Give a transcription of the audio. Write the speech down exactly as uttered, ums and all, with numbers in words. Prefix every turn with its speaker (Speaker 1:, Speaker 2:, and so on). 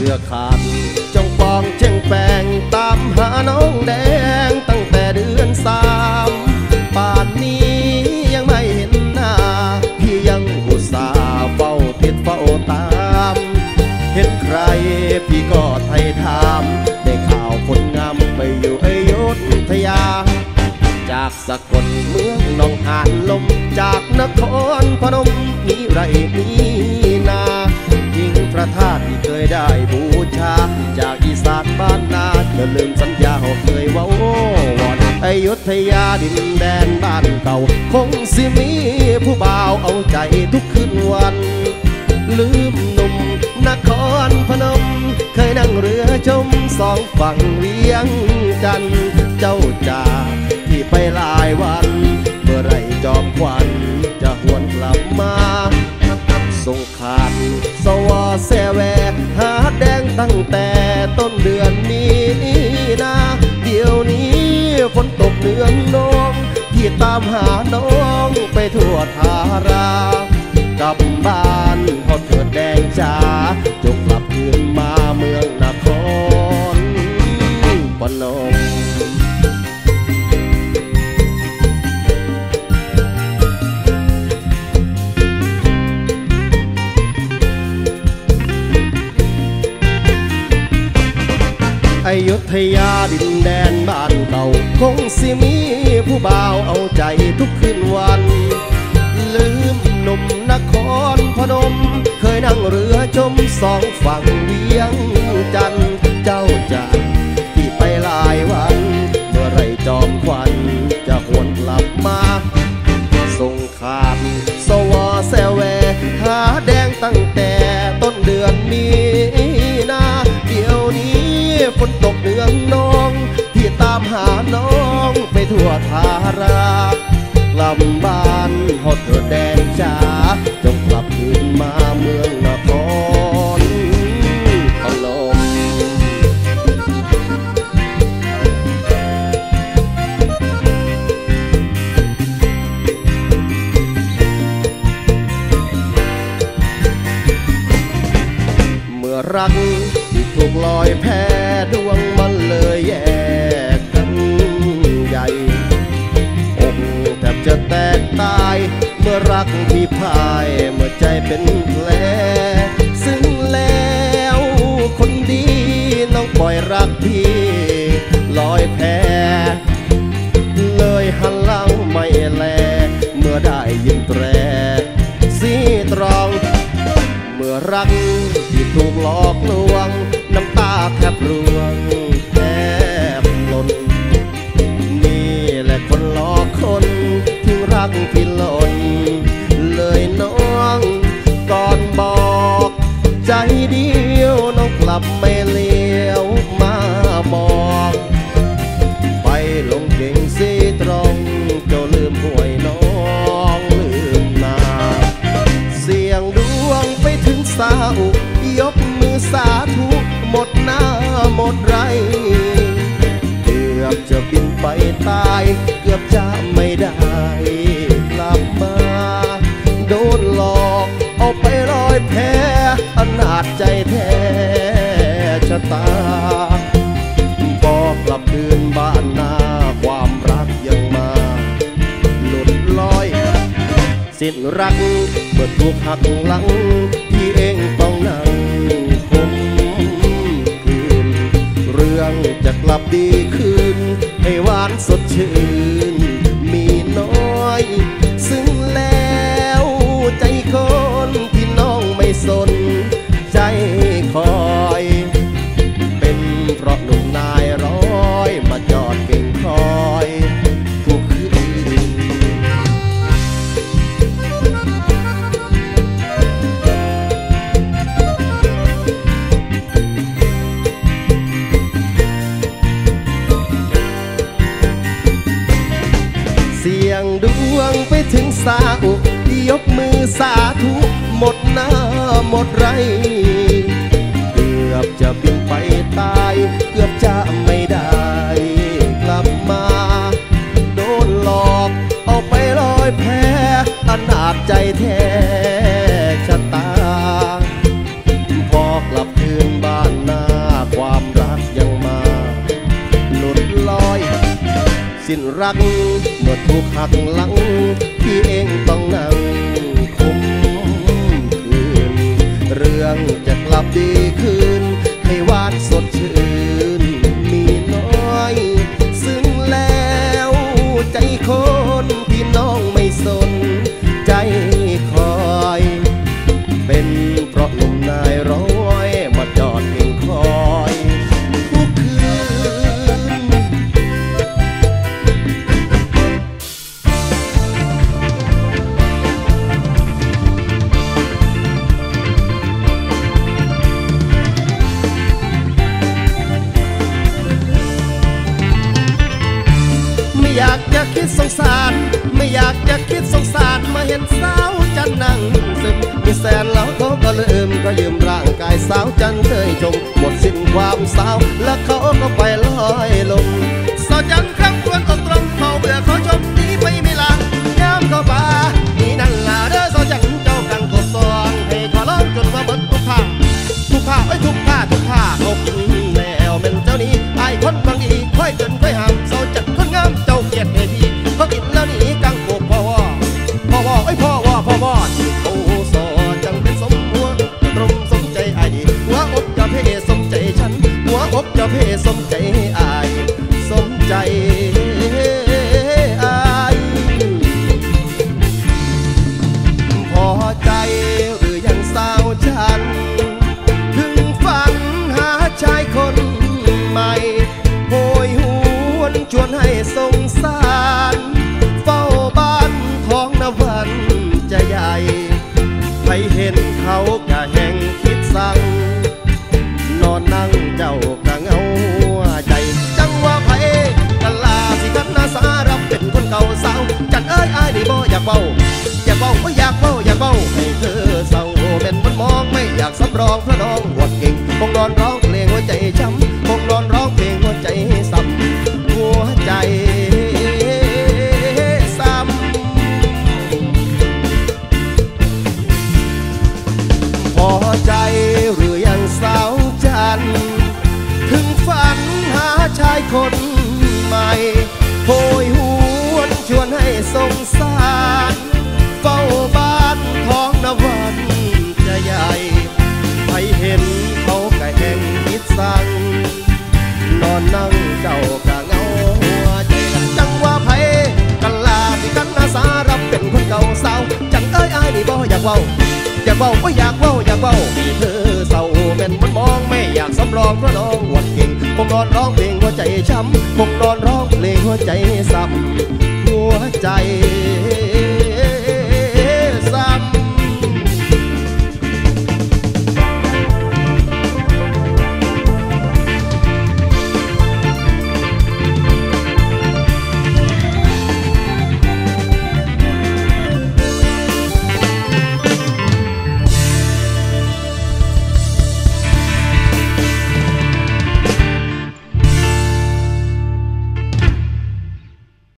Speaker 1: สื้อขาดจงปองเช่งแปงตามหาน้องแดงตั้งแต่เดือนสามป่านนี้ยังไม่เห็นหน้าพี่ยังอุตส่าห์เฝ้าติดเฝ้าตามเห็นใครพี่ก็ไทยถามได้ข่าวคนงามไปอยู่อยุธยาจากสกลเมืองหนองหานลมจากนครพนมมีไรมีนายิ่งพระธาตุที่เคยได้บูชาจากอีสานบ้านนาอย่าลืมสัญญาเขาเคยเว้าวอนอยุธยาดินแดนบ้านเก่าคงสิมีผู้บ่าวเอาใจทุกคืนวันลืมหนุ่มนครพนมเคยนั่งเรือชมสองฝั่งเวียงจันทร์เจ้าจ่าที่ไปหลายวันเมื่อไรจอมควันจะหวนกลับมาส่งขาดสวอแสแวหาแดงตั้งแต่ต้นเดือนนี้นะเดี๋ยวนี้ฝนตกเนืองนองที่ตามหาน้องไปทั่วทารากลับบ้านพอเถิดแดงจ๋าจงกลับคืนมาเมืองนครพนมอยุธยาดินแดนบ้านเก่าคงสิมีผู้บ่าวเอาใจทุกคืนวันลืมหนุ่มนครพนมเคยนั่งเรือชมสองฝั่งเวียงจันทร์เจ้าจ่าที่ไปหลายวันเมื่อไรจอมควันจะหวนกลับมาส่งขาดสวอแสแวหาแดงตั้งแต่ต้นเดือนมีนาเดี๋ยวนี้ฝนตกเนืองนองที่ตามหาน้องไปทั่วทารากลับบ้านหดเถิดแดงจ๋าจงกลับคืนมาเมืองนครพนมเมื่อรักที่ถูกลอยแพดวงมันเลยแยกกันใหญ่อกแทบจะแตกตายเมื่อรักที่พ่ายเมื่อใจเป็นแผลซึ่งแล้วคนดีน้องปล่อยรักพี่ลอยแพเลยหันหลังไม่แลเมื่อได้ยินแตรสีตรองเมื่อรักที่ถูกหลอกลวงน้ำตาแทบร่วงแทบหล่นนี่แหละคนหลอกคนถึงรักที่หล่นเลยน้องก่อนบอกใจเดียวน้องกลับไม่เลี้ยวมามองไปลงเก่งสีตรงเจ้าลืมห่วยน้องลืมนาเสียงดวงไปถึงสาอุยกมือสาธุหมดหน้าหมดไรเกือบจะบินไปตายเกือบจะไม่ได้กลับมาโดนหลอกเอาไปลอยแพอนาจใจแท้ชะตาพอกลับคืนบ้านนาความรักยังมาหลุดลอยสิ้นรักเมื่อถูกหักหลังพี่เองต้องนั่งคมคืนเรื่องจะกลับดีคืนให้หวานสดชื่นมีน้อยซึ่งแล้วใจคนที่น้องไม่สนใจคอยเป็นเพราะหนุ่มนายร้อยมาจอดเก่งคอยทุกคืนเสียงดวงไปถึงสาอุยกมือสาธุหมดหน้าหมดไรเกือบจะบินไปตายเกือบจะไม่ได้กลับมาโดนหลอกเอาไปลอยแพอนาจใจแท้ชะตาพอกลับคืนบ้านสิ้นรักเมื่อถูกหักหลังพี่เองต้องนั่งคุมคืนเรื่องจะกลับดีคืนให้หวานสดชื่นมีน้อยซึ่งแล้วใจคนที่น้องไม่สนใจคอยเป็นเพราะหนุ่มนายร้อยมาจอดเพียงคอยทุกคืนไม่อยากจะคิดสงสารไม่อยากจะคิดสงสารมาเห็นสาวจันนั่งซึมมีแสนแล้วเขาก็ลืมก็ยืมร่างกายสาวจันเคยชมหมดสิ้นความสาวแล้วเขาก็ไปลอยลงสาวจันครั้งควรตกตรงเขาเบื่อเขาชมนี้ไปไม่ลาย้ำก็ป่านี่นั่นล่ะเด้อสาวจันเจ้ากันกดซองให้ขอร้องจนว่าเบิดทุกข้าทุกข้าไอ้ทุกข้าทุกข้าหกแล้วเป็นเจ้านี้ไอ้คนบางอีค่อยเกินค่อยห้ามสาวจันคนงามเจ้าเกียรติให้พี่เขากินแล้วหนีกังโกกพ่อว่าพ่อว่าไอ้พ่อว่าพ่อว่าที่เขาสอจังเป็นสมหัวตรงสมใจไอ้ดีหัวอกจะเพสมใจฉันหัวอกจะเพสมใจไอ้สมใจไอ้พอใจหรือยังสาวฉันถึงฝันหาชายคนใหม่โหยหวนชวนให้สงสารเฝ้าบ้านของนวันจะใหญ่ไปเห็นเขากะแห่งคิดสั่งนอนนั่งเจ้ากะเงาใจจังว่าไผกันลาสิกันนาสารับเป็นคนเก่าสาวจันเอ้ยอ้ายได้บ่อยากเบาอยากเบาก็อยากเบาอยากเบาให้เธอเศร้าเป็นมันมองไม่อยากสำรองเพราะน้องหวดเก่งคงนอนร้องเพลงหัวใจช้ำคงนอนร้องเพลงหัวใจซ้ำหัวใจซ้ำพอใจหรือยังสาวจันถึงฝันหาชายคนใหม่โหยหวนชวนให้สงสารเฝ้าบ้านท้องนวันจะใหญ่ไปเห็นเขากะแห่งคิดสั่งนอนนั่งเจ้ากะเงาใจกันจังว่าไผกันลาสิกันนาสารับเป็นคนเก่าสาวจังเอ้ยอ้ายนี่บ่อยากเว้าอยากเว้าก็อยากเว้าอยากเว้าที่เธอเศร้าแม่นมันมองไม่อยากสำรองเพราะน้องหวดเก่งคงนอนร้องเพลงหัวใจช้ำคงนอนร้องเพลงหัวใจซ้ำหัวใจ